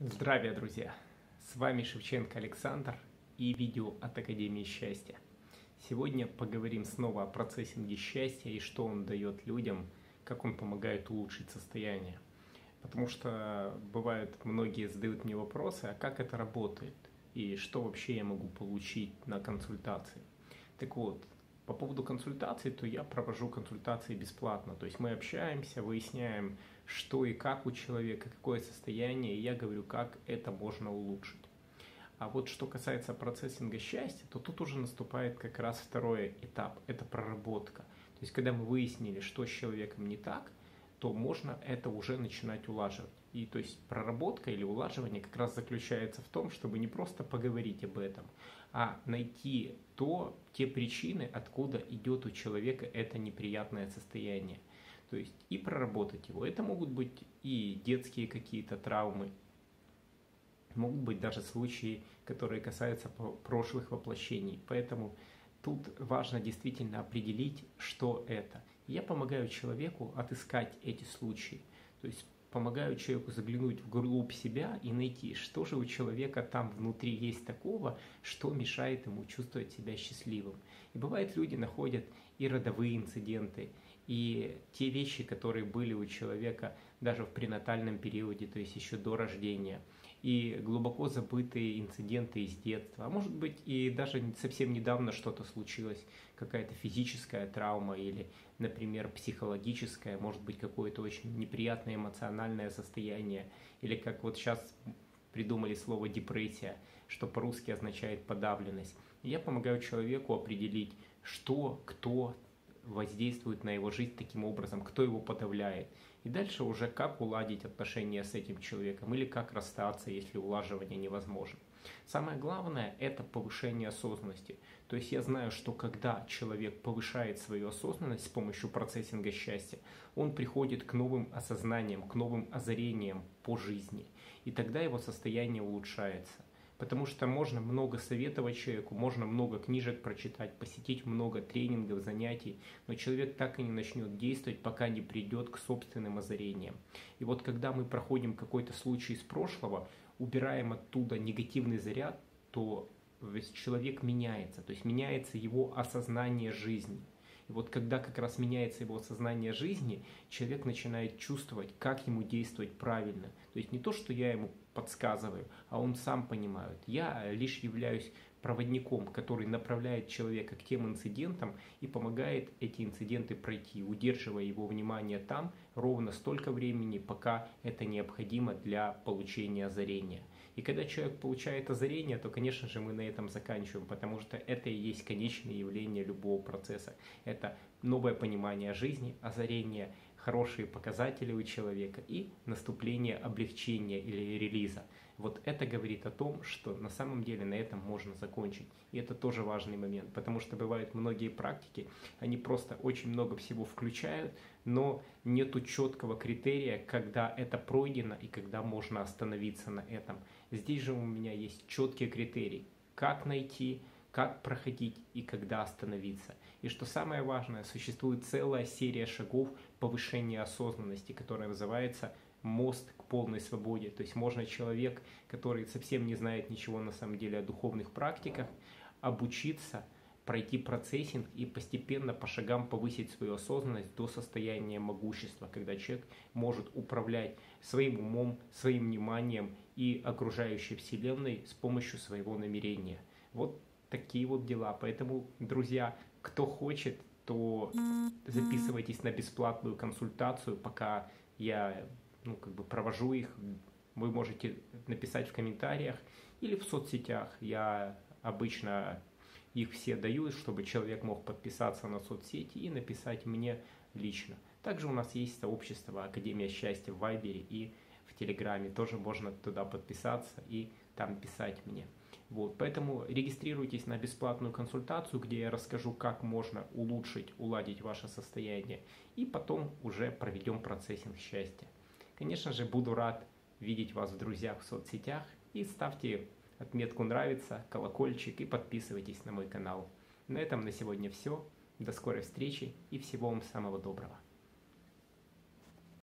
Здравия, друзья! С вами Шевченко Александр и видео от Академии Счастья. Сегодня поговорим снова о процессинге счастья и что он дает людям, как он помогает улучшить состояние. Потому что бывает, многие задают мне вопросы, а как это работает и что вообще я могу получить на консультации. Так вот, по поводу консультаций, то я провожу консультации бесплатно. То есть мы общаемся, выясняем, что и как у человека, какое состояние, и я говорю, как это можно улучшить. А вот что касается процессинга счастья, то тут уже наступает как раз второй этап, это проработка. То есть когда мы выяснили, что с человеком не так, то можно это уже начинать улаживать. И то есть проработка или улаживание как раз заключается в том, чтобы не просто поговорить об этом, а найти те причины, откуда идет у человека это неприятное состояние. То есть и проработать его. Это могут быть и детские какие-то травмы, могут быть даже случаи, которые касаются прошлых воплощений. Поэтому тут важно действительно определить, что это. Я помогаю человеку отыскать эти случаи. То есть помогаю человеку заглянуть вглубь себя и найти, что же у человека там внутри есть такого, что мешает ему чувствовать себя счастливым. И бывает, люди находят и родовые инциденты, и те вещи, которые были у человека даже в пренатальном периоде, то есть еще до рождения, и глубоко забытые инциденты из детства. А может быть и даже совсем недавно что-то случилось, какая-то физическая травма или, например, психологическая, может быть какое-то очень неприятное эмоциональное состояние, или как вот сейчас придумали слово депрессия, что по-русски означает подавленность. И я помогаю человеку определить, что, кто воздействует на его жизнь таким образом, кто его подавляет. И дальше уже как уладить отношения с этим человеком или как расстаться, если улаживание невозможно. Самое главное – это повышение осознанности. То есть я знаю, что когда человек повышает свою осознанность с помощью процессинга счастья, он приходит к новым осознаниям, к новым озарениям по жизни. И тогда его состояние улучшается. Потому что можно много советовать человеку, можно много книжек прочитать, посетить много тренингов, занятий, но человек так и не начнет действовать, пока не придет к собственным озарениям. И вот когда мы проходим какой-то случай из прошлого, убираем оттуда негативный заряд, то человек меняется, то есть меняется его осознание жизни. И вот когда как раз меняется его сознание жизни, человек начинает чувствовать, как ему действовать правильно. То есть не то, что я ему подсказываю, а он сам понимает. Я лишь являюсь проводником, который направляет человека к тем инцидентам и помогает эти инциденты пройти, удерживая его внимание там ровно столько времени, пока это необходимо для получения озарения. И когда человек получает озарение, то, конечно же, мы на этом заканчиваем, потому что это и есть конечное явление любого процесса. Это новое понимание жизни, озарение, хорошие показатели у человека и наступление облегчения или релиза. Вот это говорит о том, что на самом деле на этом можно закончить. И это тоже важный момент, потому что бывают многие практики, они просто очень много всего включают, но нету четкого критерия, когда это пройдено и когда можно остановиться на этом. Здесь же у меня есть четкий критерий, как найти, как проходить и когда остановиться. И что самое важное, существует целая серия шагов повышения осознанности, которая называется мост к полной свободе. То есть можно человек, который совсем не знает ничего на самом деле о духовных практиках, обучиться, пройти процессинг и постепенно по шагам повысить свою осознанность до состояния могущества, когда человек может управлять своим умом, своим вниманием и окружающей вселенной с помощью своего намерения. Вот такие вот дела. Поэтому, друзья, кто хочет, то записывайтесь на бесплатную консультацию, пока я провожу их. Вы можете написать в комментариях или в соцсетях. Я обычно их все даю, чтобы человек мог подписаться на соцсети и написать мне лично. Также у нас есть сообщество Академия Счастья в Вайбере и в Телеграме. Тоже можно туда подписаться и там писать мне. Вот, поэтому регистрируйтесь на бесплатную консультацию, где я расскажу, как можно улучшить, уладить ваше состояние. И потом уже проведем процессинг счастья. Конечно же, буду рад видеть вас в друзьях в соцсетях. И ставьте отметку «Нравится», колокольчик и подписывайтесь на мой канал. На этом на сегодня все. До скорой встречи и всего вам самого доброго.